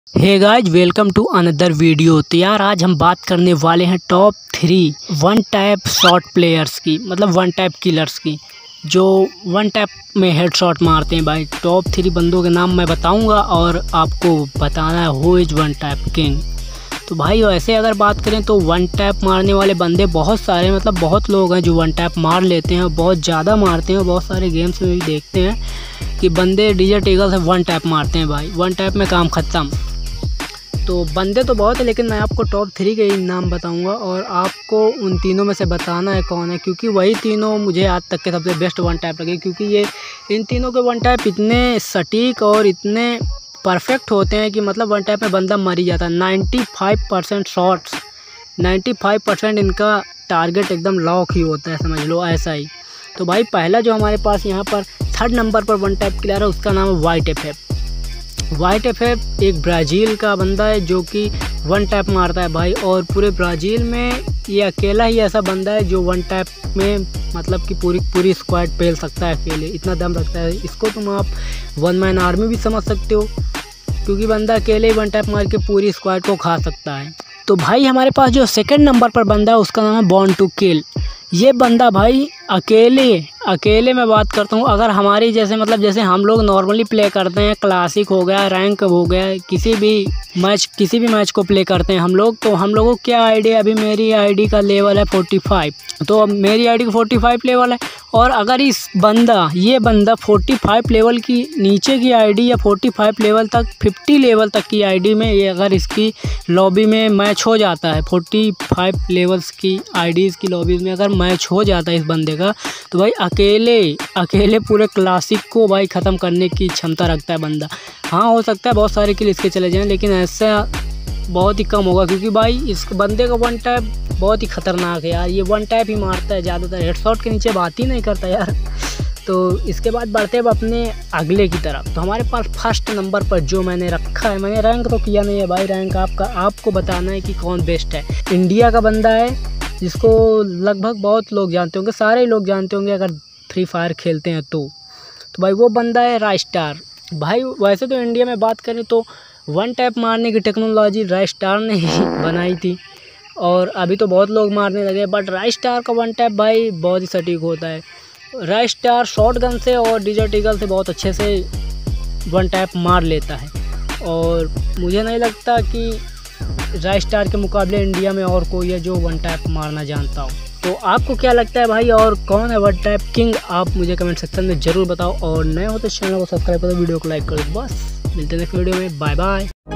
Hey guys, welcome to another video. तो यार आज हम बात करने वाले हैं top 3 one tap shot players की, मतलब वन टैप किलर्स की, जो वन टैप में हेडशॉट मारते हैं। भाई टॉप 3 बंदों के नाम मैं बताऊंगा और आपको बताना है who is one tap king. तो भाई वैसे अगर बात करें तो वन टैप मारने वाले बंदे बहुत सारे, मतलब बहुत लोग हैं जो वन टैप मार लेते हैं, बहुत ज़्यादा मारते हैं। बहुत सारे गेम्स में भी देखते हैं कि बंदे डिजर्ट ईगल से वन टैप मारते हैं। भाई वन टैप में काम ख़त्म। तो बंदे तो बहुत है, लेकिन मैं आपको टॉप 3 के ही नाम बताऊंगा और आपको उन तीनों में से बताना है कौन है, क्योंकि वही तीनों मुझे आज तक के सबसे बेस्ट वन टैप लगे। क्योंकि ये इन तीनों के वन टैप इतने सटीक और इतने परफेक्ट होते हैं कि मतलब वन टैप में बंदा मर ही जाता है। 95% शॉट्स, 95% इनका टारगेट एकदम लॉक ही होता है, समझ लो ऐसा ही। तो भाई पहला जो हमारे पास यहाँ पर 3rd नंबर पर वन टैप किलर है, उसका नाम है वाइट एफ। वाइट एफ एक ब्राज़ील का बंदा है जो कि वन टैप मारता है भाई, और पूरे ब्राज़ील में ये अकेला ही ऐसा बंदा है जो वन टैप में मतलब कि पूरी स्क्वाड पेल सकता है अकेले। इतना दम रखता है। इसको तुम आप वन मैन आर्मी भी समझ सकते हो, क्योंकि बंदा अकेले ही वन टैप मार के पूरी स्क्वाड को खा सकता है। तो भाई हमारे पास जो 2nd नंबर पर बंदा है उसका नाम है बॉर्न टू किल। ये बंदा भाई अकेले मैं बात करता हूँ। अगर हमारी जैसे मतलब जैसे हम लोग नॉर्मली प्ले करते हैं, क्लासिक हो गया, रैंक हो गया, किसी भी मैच को प्ले करते हैं हम लोग, तो हम लोगों को क्या आईडी है, अभी मेरी आईडी का लेवल है 45। तो अब मेरी आईडी का 45 लेवल है, और अगर ये बंदा 45 लेवल की नीचे की आईडी या 45 लेवल तक 50 लेवल तक की आईडी में ये अगर इसकी लॉबी में मैच हो जाता है, 45 लेवल्स की आईडीज़ की लॉबीज़ में अगर मैच हो जाता है इस बंदे का, तो भाई अकेले पूरे क्लासिक को भाई ख़त्म करने की क्षमता रखता है बंदा। हाँ, हो सकता है बहुत सारे किल इसके चले जाएं, लेकिन ऐसा बहुत ही कम होगा, क्योंकि भाई इस बंदे का वन टैप बहुत ही ख़तरनाक है यार। ये वन टैप ही मारता है ज़्यादातर, हेडशॉट के नीचे बात ही नहीं करता यार। तो इसके बाद बढ़ते हैं अपने अगले की तरफ। तो हमारे पास 1st नंबर पर जो मैंने रखा है, मैंने रैंक तो किया नहीं है भाई, रैंक आपको बताना है कि कौन बेस्ट है। इंडिया का बंदा है जिसको लगभग बहुत लोग जानते होंगे, सारे लोग जानते होंगे अगर फ्री फायर खेलते हैं तो भाई वो बंदा है राइस्टार। भाई वैसे तो इंडिया में बात करें तो वन टैप मारने की टेक्नोलॉजी राइस्टार ने ही बनाई थी, और अभी तो बहुत लोग मारने लगे, बट राइस्टार का वन टैप भाई बहुत ही सटीक होता है। राइस्टार शॉट गन से और डिजर्ट ईगल से बहुत अच्छे से वन टैप मार लेता है, और मुझे नहीं लगता कि राइस्टार के मुकाबले इंडिया में और कोई है जो वन टैप मारना जानता हो। तो आपको क्या लगता है भाई, और कौन है वन टैप किंग, आप मुझे कमेंट सेक्शन में ज़रूर बताओ। और नए हो तो चैनल को सब्सक्राइब करो, वीडियो को लाइक करो। बस मिलते हैं नेक्स्ट वीडियो में, बाय बाय।